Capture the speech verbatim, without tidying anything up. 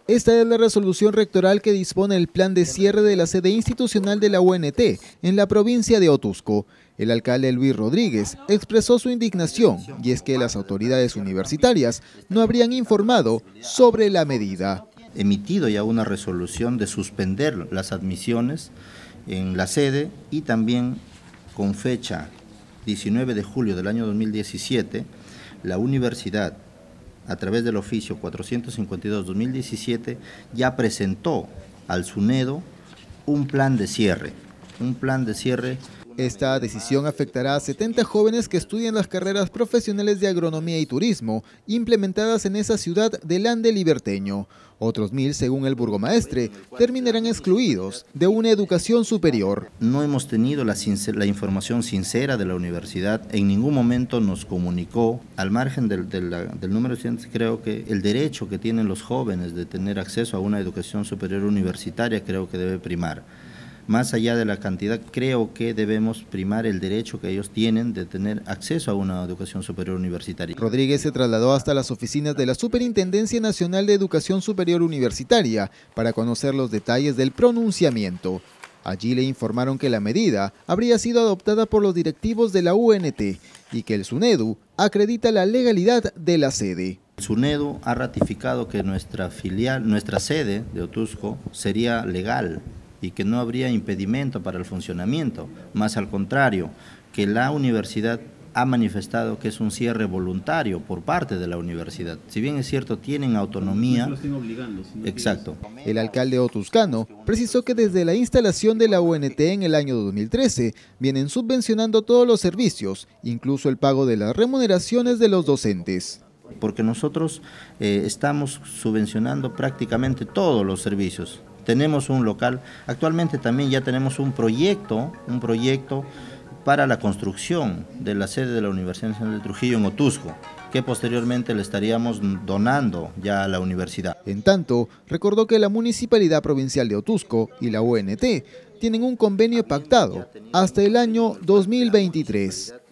Esta es la resolución rectoral que dispone el plan de cierre de la sede institucional de la U N T en la provincia de Otuzco. El alcalde Luis Rodríguez expresó su indignación, y es que las autoridades universitarias no habrían informado sobre la medida. Emitido ya una resolución de suspender las admisiones en la sede y también con fecha diecinueve de julio del año dos mil diecisiete, la universidad, a través del oficio cuatrocientos cincuenta y dos guión dos mil diecisiete, ya presentó al SUNEDU un plan de cierre, un plan de cierre. Esta decisión afectará a setenta jóvenes que estudian las carreras profesionales de agronomía y turismo implementadas en esa ciudad del Ande liberteño. Otros mil, según el burgomaestre, terminarán excluidos de una educación superior. No hemos tenido la, la información sincera de la universidad, en ningún momento nos comunicó, al margen del, del, del número de estudiantes, creo que el derecho que tienen los jóvenes de tener acceso a una educación superior universitaria creo que debe primar. Más allá de la cantidad, creo que debemos primar el derecho que ellos tienen de tener acceso a una educación superior universitaria. Rodríguez se trasladó hasta las oficinas de la Superintendencia Nacional de Educación Superior Universitaria para conocer los detalles del pronunciamiento. Allí le informaron que la medida habría sido adoptada por los directivos de la U N T y que el SUNEDU acredita la legalidad de la sede. El SUNEDU ha ratificado que nuestra filial, nuestra sede de Otuzco sería legal y que no habría impedimento para el funcionamiento, más al contrario, que la universidad ha manifestado que es un cierre voluntario por parte de la universidad. Si bien es cierto, tienen autonomía. No, no estén obligando, sino exacto. El alcalde otuzcano precisó que desde la instalación de la U N T en el año dos mil trece vienen subvencionando todos los servicios, incluso el pago de las remuneraciones de los docentes. Porque nosotros eh, estamos subvencionando prácticamente todos los servicios. Tenemos un local, actualmente también ya tenemos un proyecto, un proyecto para la construcción de la sede de la Universidad Nacional de Trujillo en Otuzco, que posteriormente le estaríamos donando ya a la universidad. En tanto, recordó que la Municipalidad Provincial de Otuzco y la U N T tienen un convenio pactado hasta el año dos mil veintitrés.